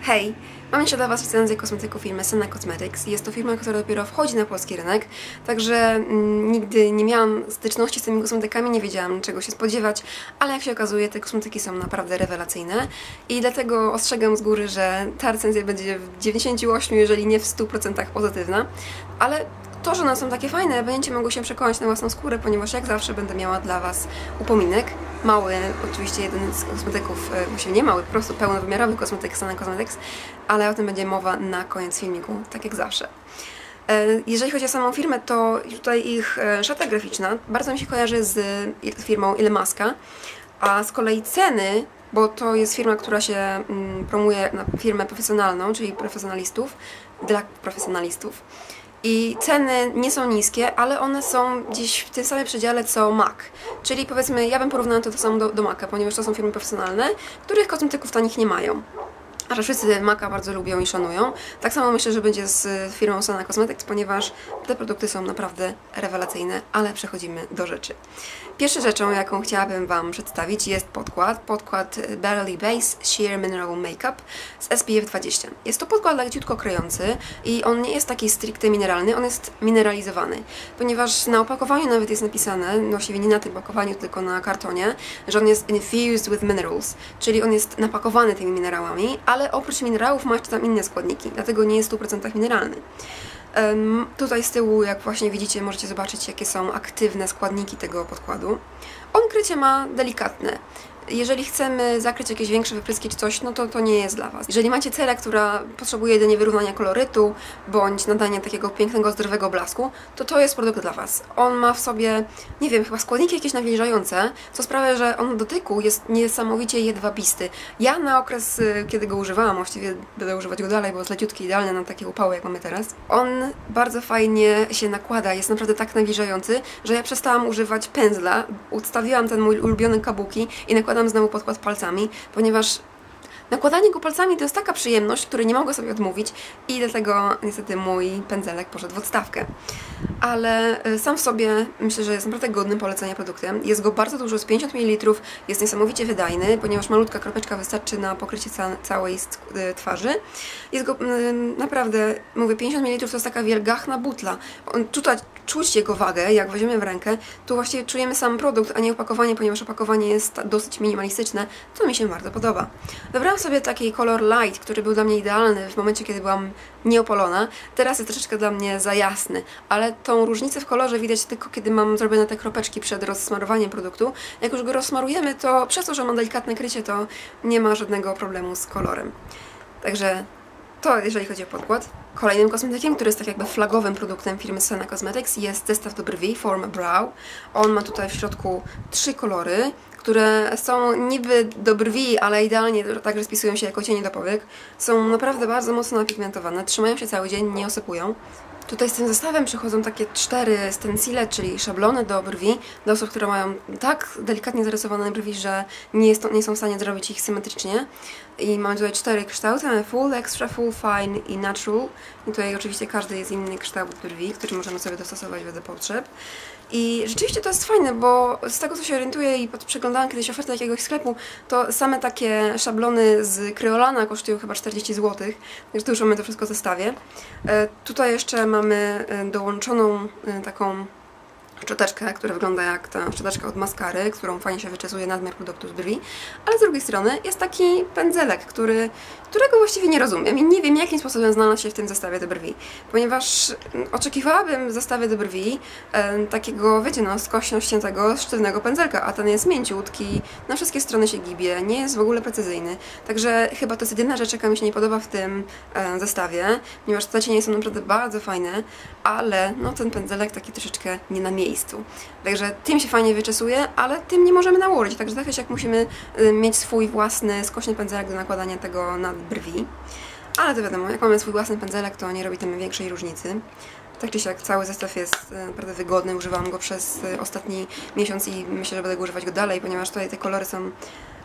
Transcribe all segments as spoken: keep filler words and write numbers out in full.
Hej! Mam jeszcze dla Was recenzję kosmetyku firmy Senna Cosmetics. Jest to firma, która dopiero wchodzi na polski rynek, także mm, nigdy nie miałam styczności z tymi kosmetykami, nie wiedziałam czego się spodziewać, ale jak się okazuje, te kosmetyki są naprawdę rewelacyjne i dlatego ostrzegam z góry, że ta recenzja będzie w dziewięćdziesięciu ośmiu, jeżeli nie w stu procentach pozytywna, ale to, że one są takie fajne, będziecie mogły się przekonać na własną skórę, ponieważ jak zawsze będę miała dla Was upominek. Mały, oczywiście jeden z kosmetyków, właściwie nie mały, po prostu pełnowymiarowy kosmetyk Senna Cosmetics, ale o tym będzie mowa na koniec filmiku, tak jak zawsze. Jeżeli chodzi o samą firmę, to tutaj ich szata graficzna bardzo mi się kojarzy z firmą Illamasqua, a z kolei ceny, bo to jest firma, która się promuje na firmę profesjonalną, czyli profesjonalistów, dla profesjonalistów. I ceny nie są niskie, ale one są gdzieś w tym samym przedziale co MAC. Czyli powiedzmy, ja bym porównała to, to samo do, do MACa, ponieważ to są firmy profesjonalne, których kosmetyków tanich nie mają. A że wszyscy MACa bardzo lubią i szanują. Tak samo myślę, że będzie z firmą Senna Cosmetics, ponieważ te produkty są naprawdę rewelacyjne, ale przechodzimy do rzeczy. Pierwszą rzeczą, jaką chciałabym Wam przedstawić, jest podkład. Podkład Barely Base Sheer Mineral Makeup z S P F dwadzieścia. Jest to podkład leciutko kryjący i on nie jest taki stricte mineralny, on jest mineralizowany. Ponieważ na opakowaniu nawet jest napisane, właściwie nie na tym opakowaniu, tylko na kartonie, że on jest infused with minerals, czyli on jest napakowany tymi minerałami, ale oprócz minerałów ma jeszcze tam inne składniki, dlatego nie jest w stu procentach mineralny. Um, tutaj z tyłu, jak właśnie widzicie, możecie zobaczyć, jakie są aktywne składniki tego podkładu. On krycie ma delikatne. Jeżeli chcemy zakryć jakieś większe wypryski czy coś, no to to nie jest dla Was. Jeżeli macie cerę, która potrzebuje jedynie wyrównania kolorytu, bądź nadania takiego pięknego, zdrowego blasku, to to jest produkt dla Was. On ma w sobie, nie wiem, chyba składniki jakieś nawilżające, co sprawia, że on w dotyku jest niesamowicie jedwabisty. Ja na okres, kiedy go używałam, właściwie będę używać go dalej, bo jest leciutki, idealny na takie upały, jak mamy teraz, on bardzo fajnie się nakłada, jest naprawdę tak nawilżający, że ja przestałam używać pędzla, ustawiłam ten mój ulubiony kabuki i nakładam znowu podkład palcami, ponieważ nakładanie go palcami to jest taka przyjemność, której nie mogę sobie odmówić i dlatego niestety mój pędzelek poszedł w odstawkę. Ale sam w sobie myślę, że jest naprawdę godnym polecenia produktem. Jest go bardzo dużo, z pięćdziesiąt mililitrów, jest niesamowicie wydajny, ponieważ malutka kropeczka wystarczy na pokrycie ca całej twarzy. Jest go naprawdę, mówię, pięćdziesiąt mililitrów to jest taka wielgachna butla. On, tutaj czuć jego wagę, jak weźmiemy w rękę, tu właściwie czujemy sam produkt, a nie opakowanie, ponieważ opakowanie jest dosyć minimalistyczne, co mi się bardzo podoba. Wybrałam sobie taki kolor light, który był dla mnie idealny w momencie, kiedy byłam nieopolona. Teraz jest troszeczkę dla mnie za jasny, ale tą różnicę w kolorze widać tylko, kiedy mam zrobione te kropeczki przed rozsmarowaniem produktu. Jak już go rozsmarujemy, to przez to, że ma delikatne krycie, to nie ma żadnego problemu z kolorem. Także to jeżeli chodzi o podkład. Kolejnym kosmetykiem, który jest tak jakby flagowym produktem firmy Senna Cosmetics, jest zestaw do brwi Form Brow. On ma tutaj w środku trzy kolory, które są niby do brwi, ale idealnie także spisują się jako cienie do powiek. Są naprawdę bardzo mocno napigmentowane, trzymają się cały dzień, nie osypują. Tutaj z tym zestawem przychodzą takie cztery stencile, czyli szablony do brwi, dla osób, które mają tak delikatnie zarysowane brwi, że nie, jest, nie są w stanie zrobić ich symetrycznie. I mamy tutaj cztery kształty, mamy full, extra full, fine i natural. I tutaj oczywiście każdy jest inny kształt brwi, który możemy sobie dostosować wedle potrzeb. I rzeczywiście to jest fajne, bo z tego, co się orientuję i przeglądałam kiedyś ofertę jakiegoś sklepu, to same takie szablony z Kryolana kosztują chyba czterdzieści złotych, także tu już mamy to wszystko w zestawie. E, tutaj jeszcze mamy dołączoną e, taką szczoteczkę, która wygląda jak ta szczoteczka od maskary, którą fajnie się wyczesuje nadmiar produktu z brwi, ale z drugiej strony jest taki pędzelek, który, którego właściwie nie rozumiem i nie wiem, jakim sposobem znalazł się w tym zestawie do brwi, ponieważ oczekiwałabym w zestawie do brwi e, takiego, wiecie, no, skośno ściętego, sztywnego pędzelka, a ten jest mięciutki, na wszystkie strony się gibie, nie jest w ogóle precyzyjny, także chyba to jest jedyna rzecz, jaka mi się nie podoba w tym e, zestawie, ponieważ te cienie są naprawdę bardzo fajne, ale no, ten pędzelek taki troszeczkę nie na miejscu. Miejscu. Także tym się fajnie wyczesuje, ale tym nie możemy nałożyć, także tak jak musimy y, mieć swój własny skośny pędzelek do nakładania tego na brwi. Ale to wiadomo, jak mamy swój własny pędzelek, to nie robi tam większej różnicy. Tak czy siak cały zestaw jest y, naprawdę wygodny, używam go przez y, ostatni miesiąc i myślę, że będę używać go dalej, ponieważ tutaj te kolory są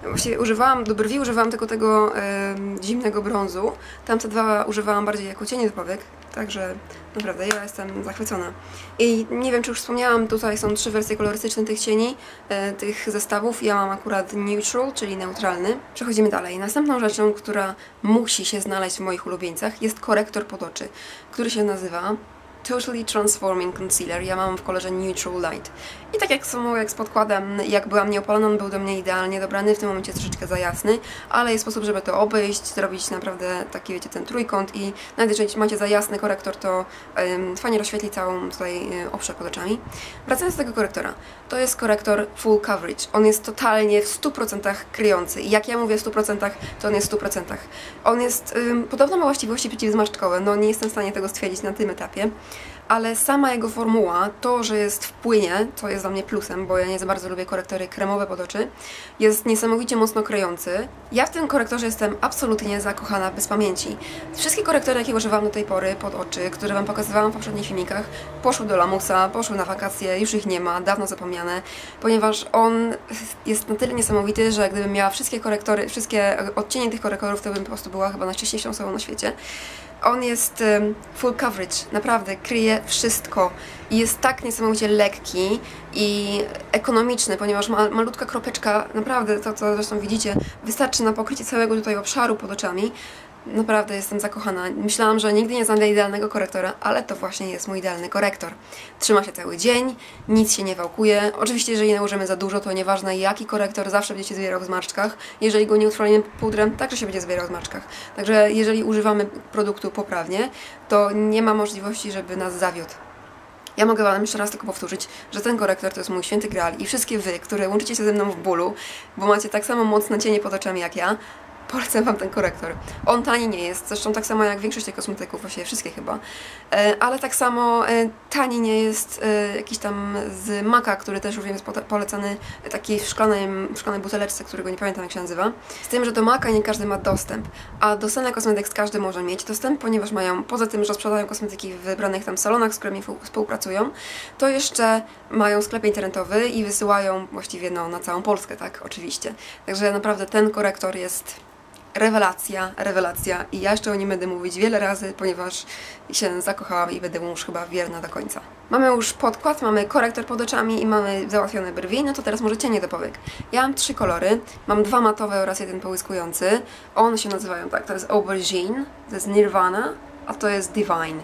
Właściwie używałam, do brwi używałam tylko tego e, zimnego brązu. Tamte dwa używałam bardziej jako cienie do powiek. Także naprawdę ja jestem zachwycona. I nie wiem, czy już wspomniałam, tutaj są trzy wersje kolorystyczne tych cieni, e, tych zestawów. Ja mam akurat neutral, czyli neutralny. Przechodzimy dalej. Następną rzeczą, która musi się znaleźć w moich ulubieńcach, jest korektor pod oczy, który się nazywa Totally Transforming Concealer. Ja mam w kolorze Neutral Light. I tak jak samo jak z podkładem, jak byłam nieopalona, on był do mnie idealnie dobrany, w tym momencie troszeczkę za jasny, ale jest sposób, żeby to obejść, zrobić naprawdę taki, wiecie, ten trójkąt i nawet jeżeli macie za jasny korektor, to um, fajnie rozświetli całą tutaj um, obszar pod oczami. Wracając do tego korektora, to jest korektor Full Coverage. On jest totalnie w stu procentach kryjący i jak ja mówię w stu procentach, to on jest w stu procentach. On jest, um, podobno ma właściwości przeciwzmarszczkowe, no nie jestem w stanie tego stwierdzić na tym etapie, ale sama jego formuła, to, że jest w płynie, to jest dla mnie plusem, bo ja nie za bardzo lubię korektory kremowe pod oczy, jest niesamowicie mocno kryjący. Ja w tym korektorze jestem absolutnie zakochana bez pamięci. Wszystkie korektory, jakie używałam do tej pory pod oczy, które Wam pokazywałam w poprzednich filmikach, poszły do lamusa, poszły na wakacje, już ich nie ma, dawno zapomniane, ponieważ on jest na tyle niesamowity, że gdybym miała wszystkie korektory, wszystkie odcienie tych korektorów, to bym po prostu była chyba najszczęśliwszą osobą na świecie. On jest um, full coverage, naprawdę kryje wszystko i jest tak niesamowicie lekki i ekonomiczny, ponieważ ma, malutka kropeczka, naprawdę to co zresztą widzicie, wystarczy na pokrycie całego tutaj obszaru pod oczami. Naprawdę jestem zakochana. Myślałam, że nigdy nie znajdę idealnego korektora, ale to właśnie jest mój idealny korektor. Trzyma się cały dzień, nic się nie wałkuje. Oczywiście, jeżeli nałożymy za dużo, to nieważne jaki korektor, zawsze będzie się zbierał w zmarszczkach. Jeżeli go nie utrwalimy pudrem, także się będzie zbierał w zmarszczkach. Także jeżeli używamy produktu poprawnie, to nie ma możliwości, żeby nas zawiódł. Ja mogę Wam jeszcze raz tylko powtórzyć, że ten korektor to jest mój święty graal i wszystkie Wy, które łączycie się ze mną w bólu, bo macie tak samo mocne cienie pod oczami jak ja, polecam Wam ten korektor. On tani nie jest, zresztą tak samo jak większość tych kosmetyków, właściwie wszystkie chyba, ale tak samo tani nie jest jakiś tam z Maka, który też już jest polecany takiej w szklanej, w szklanej buteleczce, którego nie pamiętam jak się nazywa. Z tym, że do Maka nie każdy ma dostęp, a do Senna Cosmetics każdy może mieć dostęp, ponieważ mają, poza tym, że sprzedają kosmetyki w wybranych tam salonach, z którymi współpracują, to jeszcze mają sklep internetowy i wysyłają właściwie no, na całą Polskę, tak, oczywiście. Także naprawdę ten korektor jest rewelacja, rewelacja i ja jeszcze o nim będę mówić wiele razy, ponieważ się zakochałam i będę mu już chyba wierna do końca. Mamy już podkład, mamy korektor pod oczami i mamy załatwione brwi, no to teraz może cienie do powiek. Ja mam trzy kolory, mam dwa matowe oraz jeden połyskujący. One się nazywają tak, to jest Aubergine, to jest Nirvana, a to jest Divine.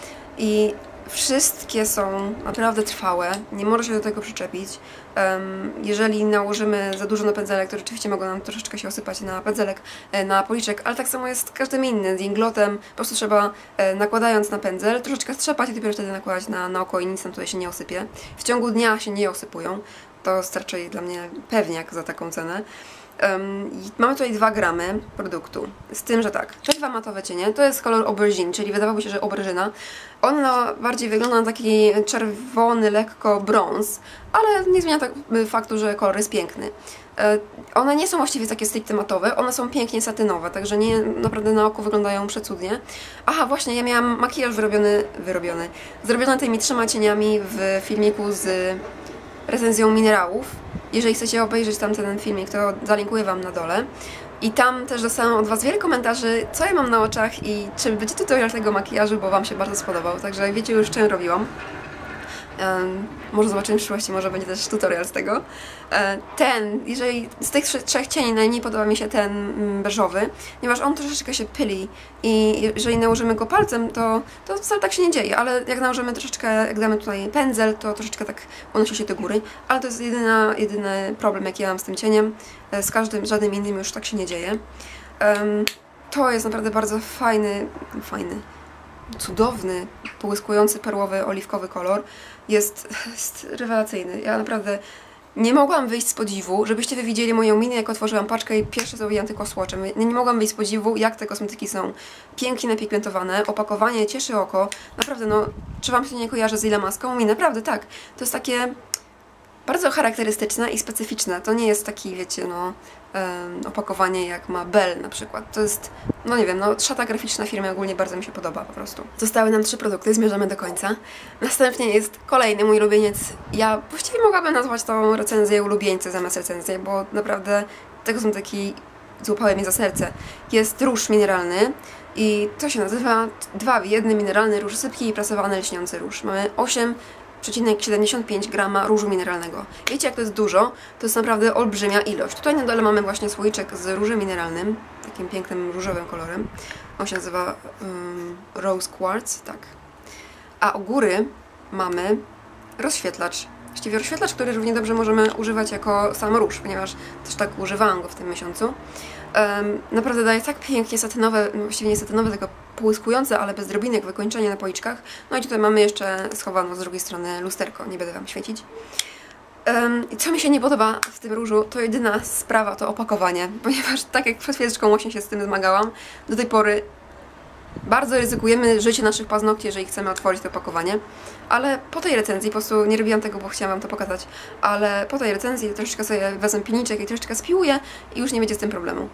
I wszystkie są naprawdę trwałe, nie może się do tego przyczepić. Um, jeżeli nałożymy za dużo na pędzelek, to rzeczywiście mogą nam troszeczkę się osypać na pędzelek, na policzek, ale tak samo jest z każdym innym, z inglotem. Po prostu trzeba, e, nakładając na pędzel, troszeczkę strzepać i dopiero wtedy nakładać na, na oko i nic nam tutaj się nie osypie. W ciągu dnia się nie osypują. To starczy dla mnie pewniak za taką cenę. Um, mamy tutaj dwa gramy produktu, z tym, że tak, te dwa matowe cienie to jest kolor aubergine, czyli wydawałoby się, że auberżyna. Ona bardziej wygląda na taki czerwony, lekko brąz, ale nie zmienia tak faktu, że kolor jest piękny. E, one nie są właściwie takie stricte matowe, one są pięknie satynowe, także nie, naprawdę na oko wyglądają przecudnie. Aha, właśnie, ja miałam makijaż wyrobiony, wyrobiony, zrobiony tymi trzema cieniami w filmiku z recenzją minerałów. Jeżeli chcecie obejrzeć tam ten filmik, to zalinkuję Wam na dole. I tam też dostałam od Was wiele komentarzy, co ja mam na oczach i czy będzie tutorial tego makijażu, bo Wam się bardzo spodobał. Także wiecie już, czym robiłam. Um, może zobaczymy w przyszłości, może będzie też tutorial z tego. E, ten, jeżeli z tych trzech cieni najmniej podoba mi się ten mm, beżowy, ponieważ on troszeczkę się pyli i jeżeli nałożymy go palcem, to, to wcale tak się nie dzieje, ale jak nałożymy troszeczkę, jak damy tutaj pędzel, to troszeczkę tak unosi się do góry, ale to jest jedyna, jedyny problem, jaki ja mam z tym cieniem. E, z każdym, żadnym innym już tak się nie dzieje. Um, to jest naprawdę bardzo fajny, fajny, cudowny, połyskujący, perłowy, oliwkowy kolor. Jest, jest rewelacyjny. Ja naprawdę nie mogłam wyjść z podziwu, żebyście wy widzieli moją minę, jak otworzyłam paczkę i pierwsze zrobiłam tylko swatchem. Nie, nie mogłam wyjść z podziwu, jak te kosmetyki są pięknie napigmentowane, opakowanie cieszy oko. Naprawdę, no, czy Wam się nie kojarzy z Ile maską? I naprawdę tak. To jest takie bardzo charakterystyczne i specyficzne. To nie jest taki, wiecie, no, um, opakowanie jak ma Belle na przykład. To jest, no nie wiem, no szata graficzna firmy ogólnie bardzo mi się podoba po prostu. Zostały nam trzy produkty, zmierzamy do końca. Następnie jest kolejny mój ulubieniec. Ja właściwie mogłabym nazwać tą recenzję ulubieńcy zamiast recenzję, bo naprawdę te kosmetyki złapały mnie za serce. Jest róż mineralny i to się nazywa dwa w jednym mineralny róż sypki i prasowany lśniący róż. Mamy osiem przecinek siedemdziesiąt pięć grama różu mineralnego. Wiecie, jak to jest dużo? To jest naprawdę olbrzymia ilość. Tutaj na dole mamy właśnie słoiczek z różem mineralnym, takim pięknym różowym kolorem. On się nazywa um, Rose Quartz, tak. A u góry mamy rozświetlacz. Właściwie rozświetlacz, który równie dobrze możemy używać jako sam róż, ponieważ też tak używałam go w tym miesiącu. Um, naprawdę daje tak pięknie satynowe, właściwie nie satynowe, tylko połyskujące, ale bez drobinek wykończenie na policzkach. No i tutaj mamy jeszcze schowaną z drugiej strony lusterko, nie będę Wam świecić. Um, I co mi się nie podoba w tym różu, to jedyna sprawa to opakowanie, ponieważ tak jak przed chwileczką właśnie się z tym zmagałam, do tej pory bardzo ryzykujemy życie naszych paznokci, jeżeli chcemy otworzyć to opakowanie, ale po tej recenzji, po prostu nie robiłam tego, bo chciałam Wam to pokazać, ale po tej recenzji troszeczkę sobie wezmę pilniczek i troszeczkę spiłuję i już nie będzie z tym problemu.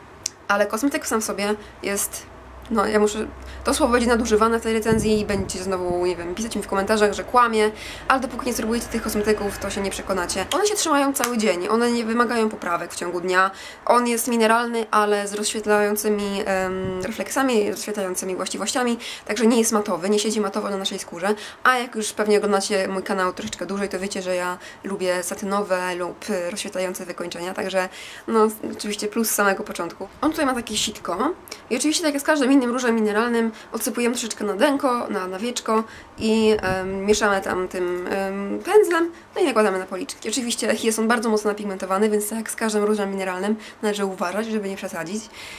Ale kosmetyk sam w sobie jest... No, ja muszę... To słowo będzie nadużywane w tej recenzji i będziecie znowu, nie wiem, pisać mi w komentarzach, że kłamie, ale dopóki nie spróbujecie tych kosmetyków, to się nie przekonacie. One się trzymają cały dzień, one nie wymagają poprawek w ciągu dnia. On jest mineralny, ale z rozświetlającymi um, refleksami, rozświetlającymi właściwościami, także nie jest matowy, nie siedzi matowo na naszej skórze, a jak już pewnie oglądacie mój kanał troszeczkę dłużej, to wiecie, że ja lubię satynowe lub rozświetlające wykończenia, także no, oczywiście plus z samego początku. On tutaj ma takie sitko i oczywiście tak jak z każdym innym różem mineralnym odsypujemy troszeczkę na denko, na nawieczko i um, mieszamy tam tym um, pędzlem, no i nakładamy na policzki. Oczywiście jest on bardzo mocno napigmentowany, więc tak jak z każdym różem mineralnym należy uważać, żeby nie przesadzić,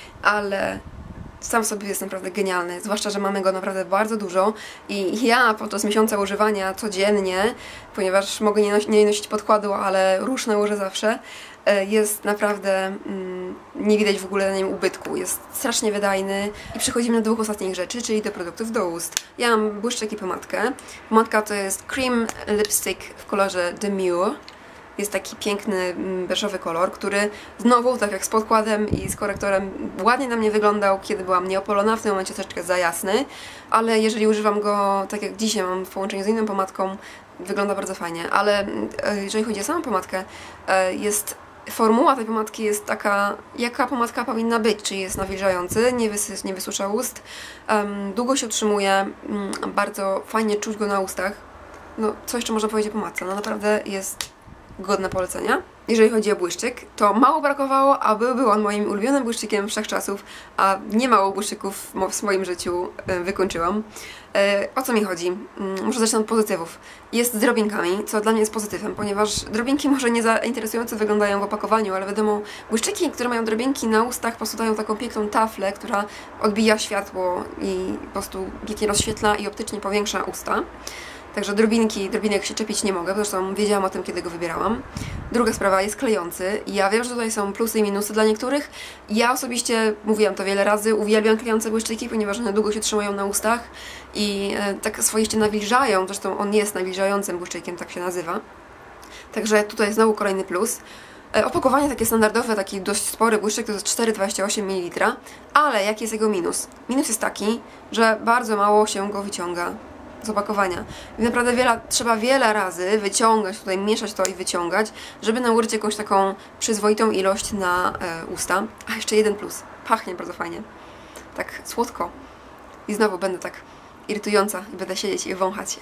ale sam sobie jest naprawdę genialny, zwłaszcza, że mamy go naprawdę bardzo dużo i ja podczas miesiąca używania codziennie, ponieważ mogę nie, nos nie nosić podkładu, ale róż nałożę zawsze, jest naprawdę, mm, nie widać w ogóle na nim ubytku, jest strasznie wydajny i przechodzimy do dwóch ostatnich rzeczy, czyli do produktów do ust. Ja mam błyszczyk i pomadkę. Pomadka to jest Cream Lipstick w kolorze Demure. Jest taki piękny, beżowy kolor, który znowu, tak jak z podkładem i z korektorem, ładnie na mnie wyglądał, kiedy byłam nieopolona, w tym momencie troszeczkę za jasny, ale jeżeli używam go tak jak dzisiaj mam w połączeniu z inną pomadką, wygląda bardzo fajnie, ale jeżeli chodzi o samą pomadkę, jest formuła tej pomadki jest taka, jaka pomadka powinna być, czyli jest nawilżający, nie, wys nie wysusza ust, um, długo się utrzymuje, um, bardzo fajnie czuć go na ustach. No, co jeszcze można powiedzieć o pomadce? No naprawdę jest godne polecenia. Jeżeli chodzi o błyszczyk, to mało brakowało, aby był on moim ulubionym błyszczykiem wszechczasów, a nie mało błyszczyków w swoim życiu wykończyłam. O co mi chodzi? Może zacznę od pozytywów. Jest z drobinkami, co dla mnie jest pozytywem, ponieważ drobinki może nie za interesująco wyglądają w opakowaniu, ale wiadomo, błyszczyki, które mają drobinki na ustach, po prostu dają taką piękną taflę, która odbija światło i po prostu pięknie rozświetla i optycznie powiększa usta. Także drobinki, drobinek się czepić nie mogę, zresztą wiedziałam o tym, kiedy go wybierałam. Druga sprawa jest klejący. Ja wiem, że tutaj są plusy i minusy dla niektórych. Ja osobiście, mówiłam to wiele razy, uwielbiam klejące błyszczyki, ponieważ one długo się trzymają na ustach i e, tak swoiście nawilżają, zresztą on jest nawilżającym błyszczykiem, tak się nazywa. Także tutaj znowu kolejny plus. E, opakowanie takie standardowe, taki dość spory błyszczyk to jest cztery przecinek dwadzieścia osiem mililitrów, ale jaki jest jego minus? Minus jest taki, że bardzo mało się go wyciąga z opakowania. I naprawdę wiele, trzeba wiele razy wyciągać, tutaj mieszać to i wyciągać, żeby nałożyć jakąś taką przyzwoitą ilość na e, usta. A jeszcze jeden plus. Pachnie bardzo fajnie. Tak słodko. I znowu będę tak irytująca i będę siedzieć i wąchać.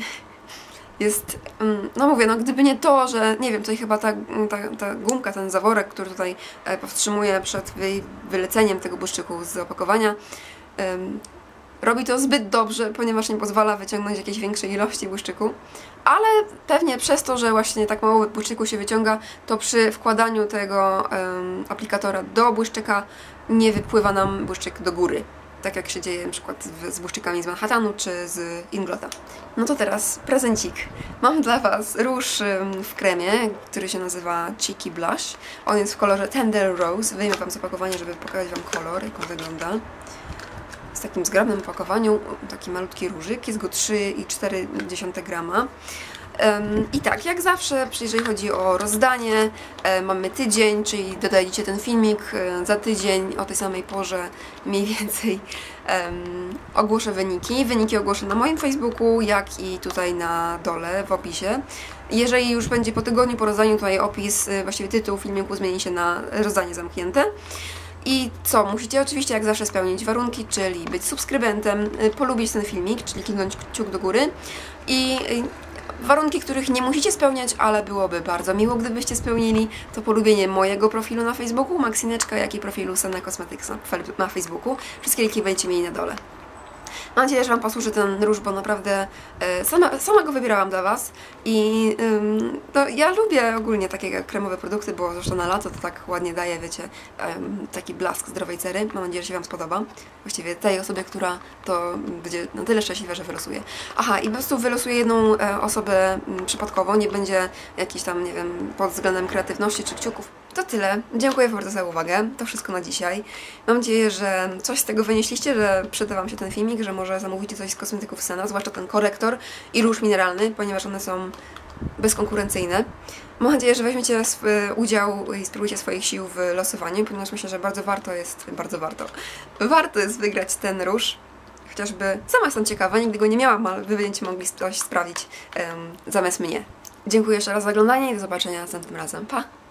Jest, no mówię, no gdyby nie to, że nie wiem, tutaj chyba ta, ta, ta gumka, ten zaworek, który tutaj e, powstrzymuje przed wy, wyleceniem tego błyszczyku z opakowania, e, robi to zbyt dobrze, ponieważ nie pozwala wyciągnąć jakiejś większej ilości błyszczyku, ale pewnie przez to, że właśnie tak mało błyszczyku się wyciąga, to przy wkładaniu tego um, aplikatora do błyszczyka nie wypływa nam błyszczyk do góry, tak jak się dzieje na przykład z, z błyszczykami z Manhattanu czy z Inglota. No to teraz prezencik. Mam dla Was róż um, w kremie, który się nazywa Cheeky Blush. On jest w kolorze Tender Rose. Wyjmę Wam z opakowania, żeby pokazać Wam kolor, jak on wygląda. W takim zgrabnym opakowaniu, taki malutki różyk, jest go trzy przecinek cztery grama. Um, I tak, jak zawsze, jeżeli chodzi o rozdanie, e, mamy tydzień, czyli dodajcie ten filmik e, za tydzień o tej samej porze mniej więcej um, ogłoszę wyniki. Wyniki ogłoszę na moim Facebooku, jak i tutaj na dole w opisie. Jeżeli już będzie po tygodniu po rozdaniu, tutaj opis, właściwie tytuł filmiku zmieni się na rozdanie zamknięte. I co? Musicie oczywiście jak zawsze spełnić warunki, czyli być subskrybentem, polubić ten filmik, czyli kliknąć kciuk do góry i warunki, których nie musicie spełniać, ale byłoby bardzo miło, gdybyście spełnili, to polubienie mojego profilu na Facebooku, Maxineczka, jak i profilu Senna Cosmetics na Facebooku. Wszystkie linki będziecie mieli na dole. Mam nadzieję, że Wam posłuży ten róż, bo naprawdę e, sama, sama go wybierałam dla Was i ym, no, ja lubię ogólnie takie kremowe produkty, bo zresztą na lato to tak ładnie daje, wiecie, ym, taki blask zdrowej cery. Mam nadzieję, że się Wam spodoba. Właściwie tej osobie, która to będzie na tyle szczęśliwa, że wylosuje. Aha, i po prostu wylosuję jedną e, osobę m, przypadkowo, nie będzie jakiś tam, nie wiem, pod względem kreatywności czy kciuków. To tyle. Dziękuję bardzo za uwagę. To wszystko na dzisiaj. Mam nadzieję, że coś z tego wynieśliście, że przyda Wam się ten filmik, że może zamówicie coś z kosmetyków Senna, zwłaszcza ten korektor i róż mineralny, ponieważ one są bezkonkurencyjne. Mam nadzieję, że weźmiecie udział i spróbujcie swoich sił w losowaniu, ponieważ myślę, że bardzo warto jest, bardzo warto, warto jest wygrać ten róż. Chociażby sama jestem ciekawa, nigdy go nie miałam, ale Wy będziecie mogli coś sprawdzić um, zamiast mnie. Dziękuję jeszcze raz za oglądanie i do zobaczenia następnym razem. Pa!